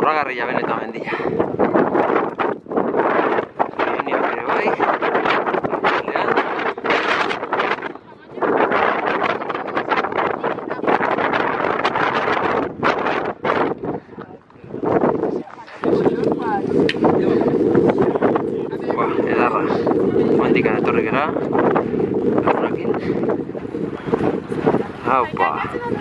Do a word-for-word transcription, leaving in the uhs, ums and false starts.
Zoragarria benetan mendia. Geniak ere bai. Lean. Buah, edarra. Guantikan etorri gara. Lagunakin. Haupa.